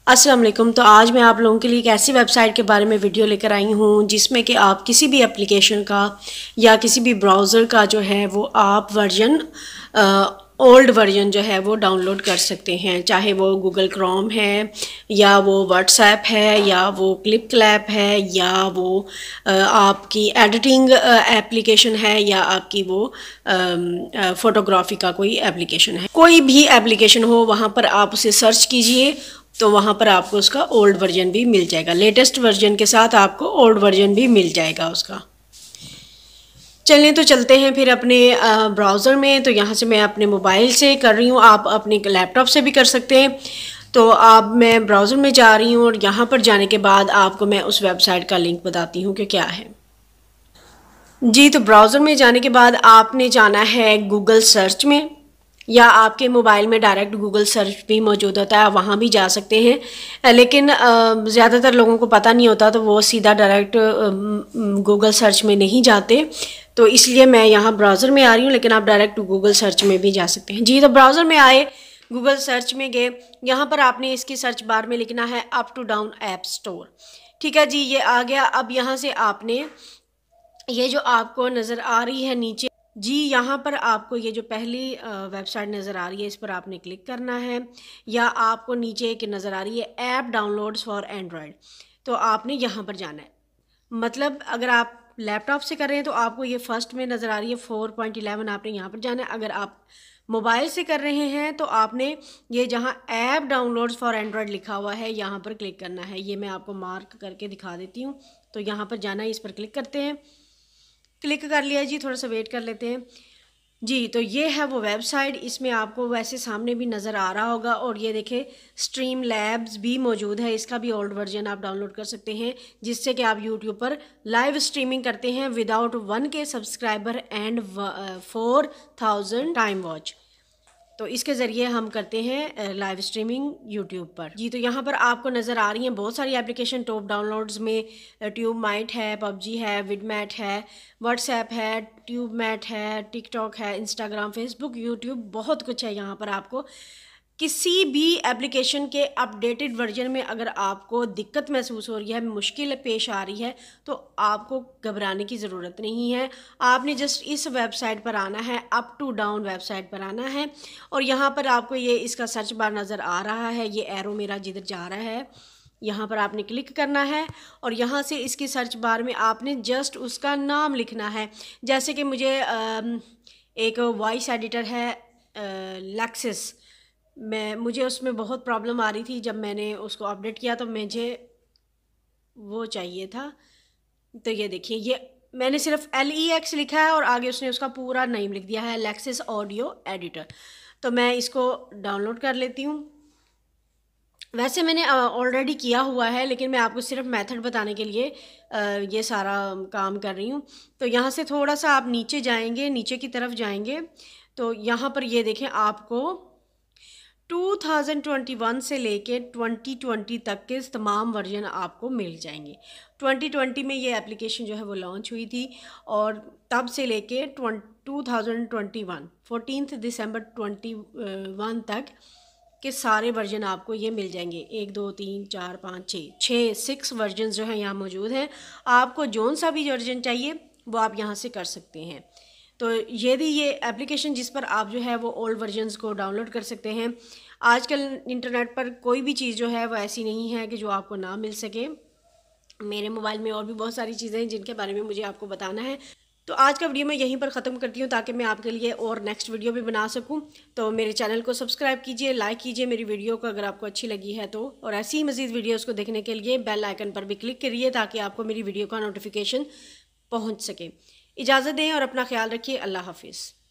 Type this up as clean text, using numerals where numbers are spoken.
अस्सलाम वालेकुम। तो आज मैं आप लोगों के लिए एक ऐसी वेबसाइट के बारे में वीडियो लेकर आई हूँ जिसमें कि आप किसी भी एप्लीकेशन का या किसी भी ब्राउज़र का जो है वो आप ओल्ड वर्जन जो है वो डाउनलोड कर सकते हैं, चाहे वो गूगल क्रोम है या वो व्हाट्सएप है या वो क्लिप क्लैप है या वो आपकी एडिटिंग एप्लीकेशन है या आपकी वो फ़ोटोग्राफी का कोई एप्लीकेशन है। कोई भी एप्लीकेशन हो वहाँ पर आप उसे सर्च कीजिए तो वहाँ पर आपको उसका ओल्ड वर्जन भी मिल जाएगा। लेटेस्ट वर्जन के साथ आपको ओल्ड वर्जन भी मिल जाएगा उसका। चलिए तो चलते हैं फिर अपने ब्राउज़र में। तो यहाँ से मैं अपने मोबाइल से कर रही हूँ, आप अपने लैपटॉप से भी कर सकते हैं। तो अब मैं ब्राउज़र में जा रही हूँ और यहाँ पर जाने के बाद आपको मैं उस वेबसाइट का लिंक बताती हूँ कि क्या है। जी, तो ब्राउज़र में जाने के बाद आपने जाना है गूगल सर्च में, या आपके मोबाइल में डायरेक्ट गूगल सर्च भी मौजूद होता है, वहाँ भी जा सकते हैं। लेकिन ज़्यादातर लोगों को पता नहीं होता तो वो सीधा डायरेक्ट गूगल सर्च में नहीं जाते, तो इसलिए मैं यहाँ ब्राउज़र में आ रही हूँ, लेकिन आप डायरेक्ट गूगल सर्च में भी जा सकते हैं। जी, तो ब्राउज़र में आए, गूगल सर्च में गए, यहाँ पर आपने इसकी सर्च बार में लिखना है up to down app store. ठीक है जी, ये आ गया। अब यहाँ से आपने ये जो आपको नज़र आ रही है नीचे, जी यहाँ पर आपको ये जो पहली वेबसाइट नज़र आ रही है इस पर आपने क्लिक करना है, या आपको नीचे एक नज़र आ रही है ऐप डाउनलोड्स फॉर एंड्रॉयड, तो आपने यहाँ पर जाना है। मतलब अगर आप लैपटॉप से कर रहे हैं तो आपको ये फर्स्ट में नज़र आ रही है 4.11, आपने यहाँ पर जाना है। अगर आप मोबाइल से कर रहे हैं तो आपने ये जहाँ ऐप डाउनलोड्स फॉर एंड्रॉयड लिखा हुआ है यहाँ पर क्लिक करना है। ये मैं आपको मार्क करके दिखा देती हूँ। तो यहाँ पर जाना है, इस पर क्लिक करते हैं। क्लिक कर लिया जी, थोड़ा सा वेट कर लेते हैं। जी, तो ये है वो वेबसाइट। इसमें आपको वैसे सामने भी नज़र आ रहा होगा, और ये देखें स्ट्रीम लैब्स भी मौजूद है, इसका भी ओल्ड वर्जन आप डाउनलोड कर सकते हैं, जिससे कि आप यूट्यूब पर लाइव स्ट्रीमिंग करते हैं without 1K subscriber and 4000 time watch. तो इसके ज़रिए हम करते हैं लाइव स्ट्रीमिंग यूट्यूब पर। जी, तो यहाँ पर आपको नज़र आ रही हैं बहुत सारी एप्लीकेशन टॉप डाउनलोड्स में। ट्यूब माइट है, पबजी है, विडमैट है, व्हाट्सएप है, ट्यूब मैट है, टिकटॉक है, इंस्टाग्राम, फेसबुक, यूट्यूब, बहुत कुछ है यहाँ पर। आपको किसी भी एप्लीकेशन के अपडेटेड वर्जन में अगर आपको दिक्कत महसूस हो रही है, मुश्किल पेश आ रही है, तो आपको घबराने की ज़रूरत नहीं है। आपने जस्ट इस वेबसाइट पर आना है, अप टू डाउन वेबसाइट पर आना है, और यहाँ पर आपको ये इसका सर्च बार नज़र आ रहा है, ये एरो मेरा जिधर जा रहा है यहाँ पर आपने क्लिक करना है, और यहाँ से इसकी सर्च बार में आपने जस्ट उसका नाम लिखना है। जैसे कि मुझे एक वॉइस एडिटर है लेक्सिस, मुझे उसमें बहुत प्रॉब्लम आ रही थी। जब मैंने उसको अपडेट किया तो मुझे वो चाहिए था। तो ये देखिए, ये मैंने सिर्फ LEX लिखा है और आगे उसने उसका पूरा नेम लिख दिया है, लेक्सिस ऑडियो एडिटर। तो मैं इसको डाउनलोड कर लेती हूँ। वैसे मैंने ऑलरेडी किया हुआ है, लेकिन मैं आपको सिर्फ मेथड बताने के लिए ये सारा काम कर रही हूँ। तो यहाँ से थोड़ा सा आप नीचे जाएंगे, नीचे की तरफ जाएंगे, तो यहाँ पर ये देखें आपको 2021 से लेके 2020 तक के तमाम वर्जन आपको मिल जाएंगे। 2020 में ये एप्लीकेशन जो है वो लॉन्च हुई थी, और तब से लेके 2021 14 दिसंबर 21 तक के सारे वर्जन आपको ये मिल जाएंगे। 1 2 3 4 5 6 वर्जन जो हैं यहाँ मौजूद हैं। आपको जौन सा भी वर्जन चाहिए वो आप यहाँ से कर सकते हैं। तो यदि ये एप्लीकेशन जिस पर आप जो है वो ओल्ड वर्जन्स को डाउनलोड कर सकते हैं। आजकल इंटरनेट पर कोई भी चीज़ जो है वो ऐसी नहीं है कि जो आपको ना मिल सके। मेरे मोबाइल में और भी बहुत सारी चीज़ें हैं जिनके बारे में मुझे आपको बताना है। तो आज का वीडियो मैं यहीं पर ख़त्म करती हूँ, ताकि मैं आपके लिए और नेक्स्ट वीडियो भी बना सकूँ। तो मेरे चैनल को सब्सक्राइब कीजिए, लाइक कीजिए मेरी वीडियो को अगर आपको अच्छी लगी है तो, और ऐसी ही मज़ीद वीडियोज़ को देखने के लिए बेल आइकन पर भी क्लिक करिए ताकि आपको मेरी वीडियो का नोटिफिकेशन पहुँच सके। इजाज़त दें और अपना ख्याल रखिए। अल्लाह हाफिज़।